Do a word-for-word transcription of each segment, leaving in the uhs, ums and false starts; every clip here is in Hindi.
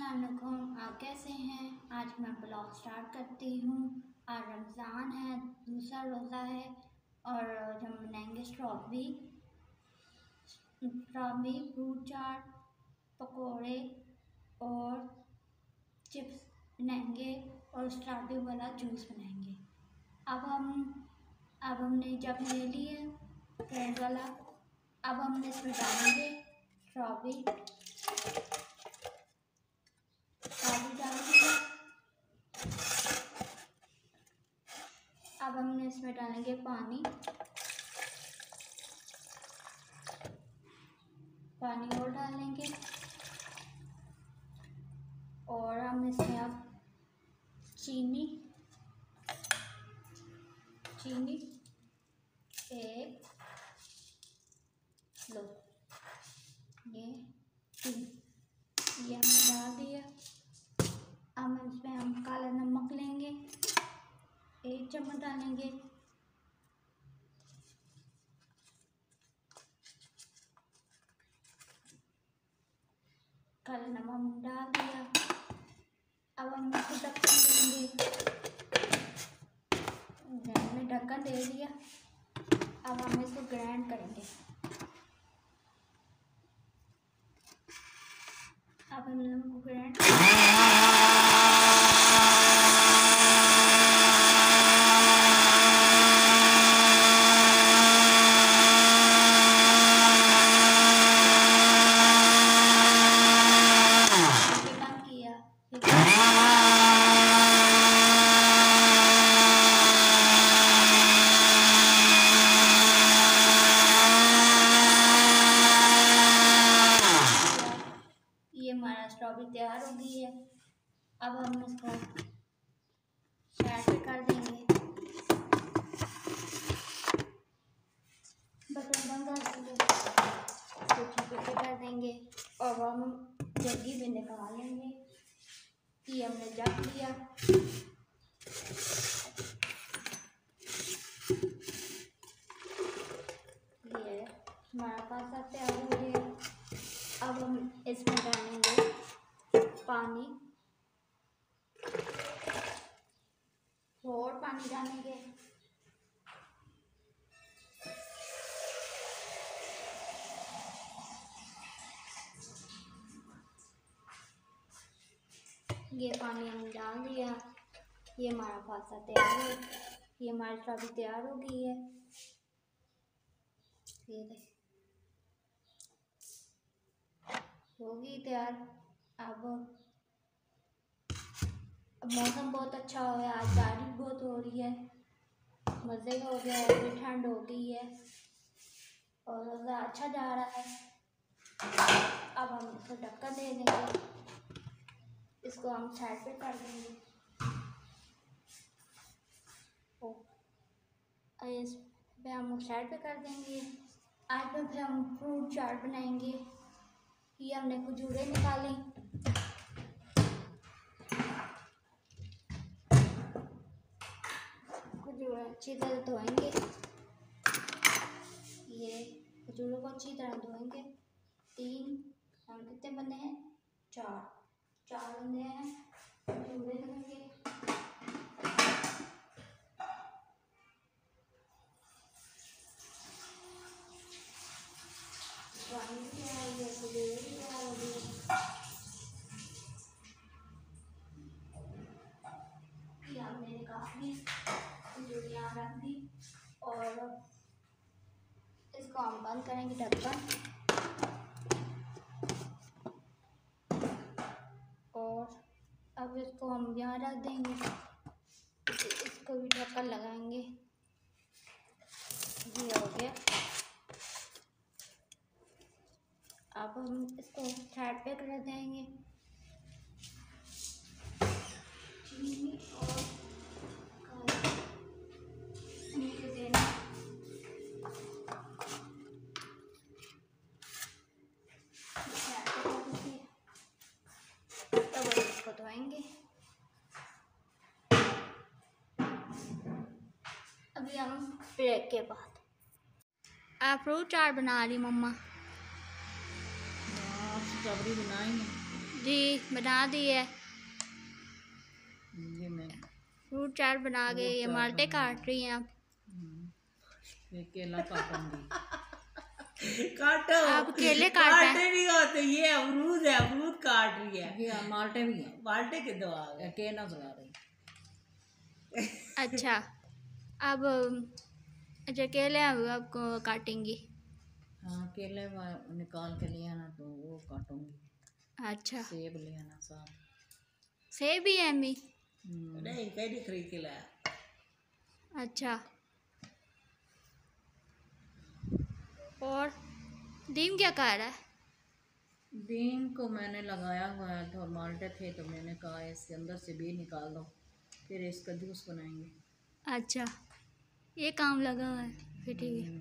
अस्सलाम वालेकुम। आप कैसे हैं? आज मैं ब्लॉग स्टार्ट करती हूँ। आज रमज़ान है, दूसरा रोज़ा है और हम बनाएंगे स्ट्रॉबेरी स्ट्रॉबेरी फ्रूट चाट, पकोड़े और चिप्स बनाएंगे और स्ट्रॉबेरी वाला जूस बनाएंगे। अब हम अब हमने जब ले ली है ब्रेड वाला, अब हमने इसमें डालेंगे स्ट्रॉबेरी अब हमने इसमें डालेंगे पानी पानी और डालेंगे और हम इसमें अब चीनी चीनी एक लो ये ये हमने डाल दिया। अब इसमें हम काला नमक लेंगे, एक चम्मच डालेंगे। काला नमक डाल दिया। अब हम इसको ढक्कन देंगे, हमने ढक्कन दे दिया। अब हम इसको ग्राइंड करेंगे। अब हम इसको ग्राइंड ये हमारा स्ट्रॉबेरी तैयार हो गई है। अब हम इसको साइड पे कर देंगे, बटन बंद कर देंगे, इसको पे कर देंगे और हम जग्गी में निकाल लेंगे। ये हमने जग लिया। ये हमारा पास्ता तैयार हो गया। अब हम इसमें डालेंगे पानी और पानी डालेंगे। ये पानी हमने डाल दिया। ये हमारा पास्ता तैयार है। ये हमारी स्ट्रॉबेरी तैयार हो गई है। ये देख होगी तैयार। अब अब मौसम बहुत अच्छा हो गया, आज बारिश बहुत हो रही है, मज़े का हो गया है, अभी ठंड हो गई है और रोज़ा अच्छा जा रहा है। अब हम इसको ढक्कन दे देंगे, इसको हम साइड पे कर देंगे। इस पे हम साइड पे कर देंगे। आज पे फिर हम फ्रूट चाट बनाएंगे। ये हमने खजूरें निकाली, खजूरें अच्छी तरह धोएंगे। ये खजूरों को अच्छी तरह धोएंगे। तीन हम कितने बंदे हैं? चार चार बंदे हैं। खजूरें धोएंगे, पानी भी तैयार हो गया, खजूरें भी तैयार हो गई। ये हमने निकाल दी, खजूरियाँ रख दी और इसको हम बंद करेंगे ढक्कन और अब इसको हम यहाँ रख देंगे। इसको भी ढक्कन लगाएंगे। ये हो गया। अब हम इसको साइड पे कर देंगे। चीनी और नीचे देना। तब इसको धोएंगे। अभी हम ब्रेक के बाद आप फ्रूट चाट बना रही मम्मा? स्ट्रॉबेरी बनाएंगे। जी बना दी है। ये मैं फ्रूट चाट बना गए। ये माल्टे काट रही हैं आप। ये केला काटूंगी। काटो। आप केले काट रहे हैं। माल्टे नहीं होते, ये अमरूद है, अमरूद काट रही है। ये माल्टे भी हैं। माल्टे के दो आ गए। केला चला रही। अच्छा अब अच्छा केले अब आपको काटेंगी। हाँ केले निकाल के ले आना तो वो काटूंगी। अच्छा सेब ले आना साथ। सेब भी है अम्मी? नहीं कहीं नहीं खरीद के लाया। अच्छा और दीम क्या कह रहा है? दीम को मैंने लगाया हुआ है तो माल्टे थे तो मैंने कहा इसके अंदर से भी निकाल दो, फिर इसका जूस बनाएंगे। अच्छा ये काम लगा हुआ है, फिर ठीक है।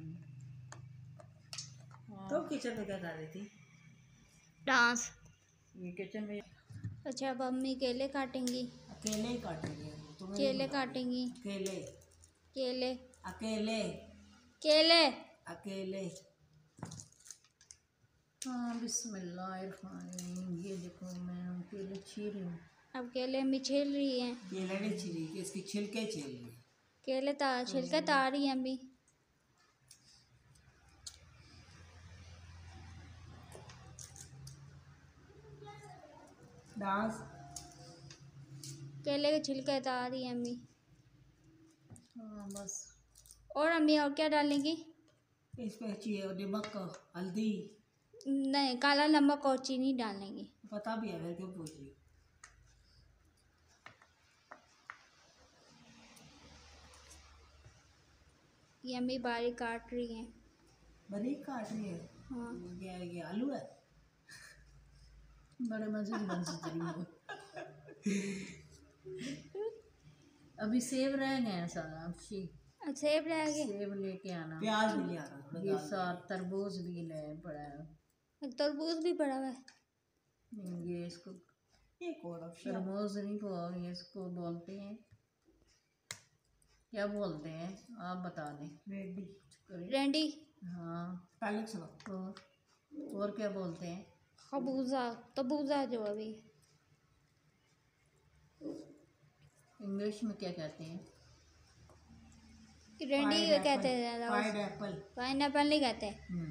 तो किचन में क्या कर रही थी? डांस। ये किचन में। अच्छा अब अम्मी केले काटेंगी। अकेले ही काटेंगे। केले काटेंगी। अकेले केले अकेले केले अकेले। हाँ बिस्मिल्लाहिर्रहमानिर्रहीम। ये देखो मैं केले छील रही हूँ। अब केले अम्मी छील रही हैं। केले नहीं छीली, इसकी छिलके छील रही है। केले तार छिलके तार रही हैं अम्मी। डांस। केले के छिलके तार रही हैं अम्मी। हाँ बस। और अम्मी और क्या डालेंगी? इस पे चाहिए नमक, हल्दी। नहीं काला नमक और चीनी डालेंगी। पता भी है क्यों पूछ रही? ये अम्मी बारीक काट रही हैं। बारीक काट रही है? हाँ ये ये आलू है। बड़े मजे की बन सकती है। अभी सेब रह गए हैं सारा। सेब रह गए। सेब लेके आना। प्याज भी ले आना। ये साथ तरबूज भी ले पड़ा है। तरबूज भी पड़ा हुआ है। ये इसको तरबूज नहीं को ये इसको बोलते हैं, क्या बोलते हैं आप बता दें। Ready ready. हाँ पहले सुनो। और और क्या बोलते हैं? खबूजा तबूजा जो अभी इंग्लिश में क्या कहते हैं? रेंडी कहते हैं। पाइनएप्पल। पाइनएप्पल नहीं कहते।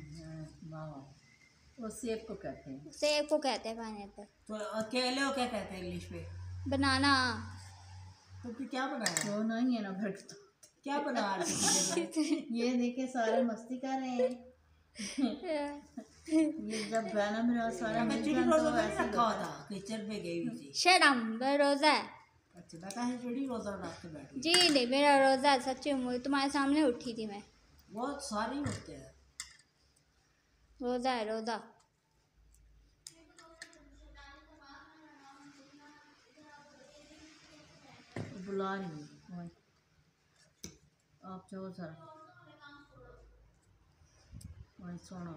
वो सेब को कहते हैं। सेब को कहते हैं पाइनएप्पल। तो केले को क्या कहते हैं इंग्लिश में? बनाना। तो फिर क्या बनाया? वो नहीं है ना फिर तो क्या बना रही? ये देखे सारे मस्ती कर रहे हैं। ये जब गाना मेरा सारा मिलकर तो ऐसे रखा था किचन में गई हुई थी। शर्म रोजा है। अच्छा बेटा है थोड़ी रोजा रख के बैठी। जी नहीं मेरा रोजा सच्ची में तुम्हारे सामने उठी थी मैं। बहुत सारी होते हैं। रोजा है रोजा। बुला रही हूँ आप जाओ जरा। सोना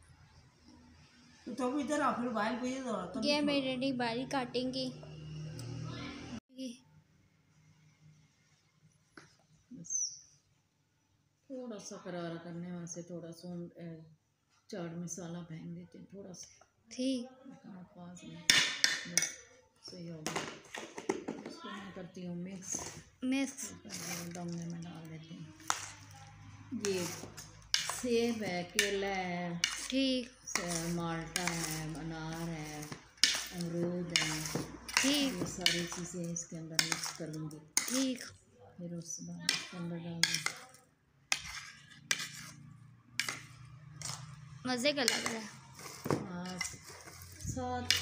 तो इधर आ फिर बाहर पे तो ये मैं रेडी बारी काटेंगी। थोड़ा सा करारा करने में से थोड़ा सा चाट मसाला फेंक देते हैं थोड़ा सा। ठीक पास में बस सही हो गया। इसको मैं करती हूँ मिक्स मिक्स दमने में डाल देती हूँ। ये सेब है, केला है, ठीक माल्टा है, अनार है, अमरूद है, ठीक ये सारी चीज़ें इसके अंदर मिक्स करूँगी। ठीक फिर उसके बाद इसके अंदर डाल दूँगी। मज़े का लग रहा है। हाँ साथ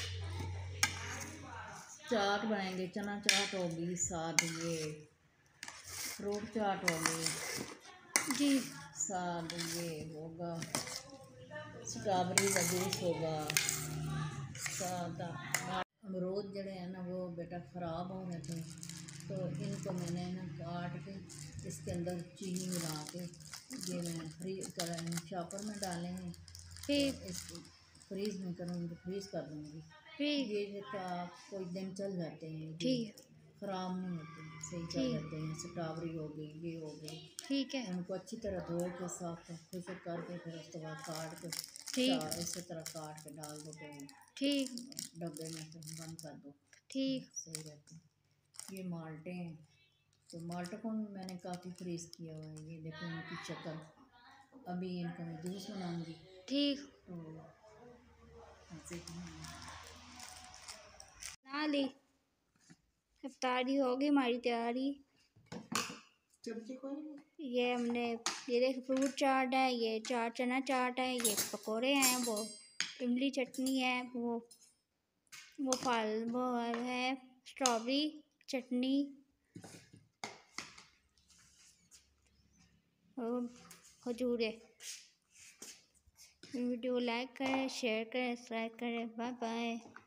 चाट बनाएंगे, चना चाट होगी, साथ ये फ्रूट चाट होगी जी, साथ ये होगा स्ट्रॉबेरी का जूस होगा, साथ अमरूद जड़े हैं ना वो बेटा ख़राब हो रहे थे तो इनको मैंने ना काट के इसके अंदर चीनी मिला के ये मैं फ्रीज कर शॉपर में डालेंगे फिर इसको फ्रीज में करूँगी, फ्रीज कर दूँगी। फिर ये का कोई दिन चल जाते हैं, ठीक ख़राब नहीं होते, सही चल जाते हैं। स्ट्रॉबेरी हो गई, ये हो गई, ठीक है। उनको अच्छी तरह धो के साफ खुशक करके फिर उसके बाद काट के ठीक चार इसी तरह काट के डाल दो, तो ठीक डब्बे में तो बंद कर दो, ठीक। सही रहते हैं। ये माल्टे हैं, तो माल्टों को मैंने काफ़ी फ्रीज किया हुआ है। ये देखो इनकी शक्ल, अभी इनका मैं जूस बनाऊंगी। ठीक तो ऐसे ही ना ली, इफ्तारी होगी हमारी तैयारी। चमचे कोई नहीं। ये हमने, ये देख फ्रूट चाट है, ये चाट चना चाट है, ये पकोड़े हैं, वो इमली चटनी है, वो वो फल वो है स्ट्रॉबेरी चटनी और खजूर है। वीडियो लाइक करें, शेयर करें, सब्सक्राइब करें। Bye bye.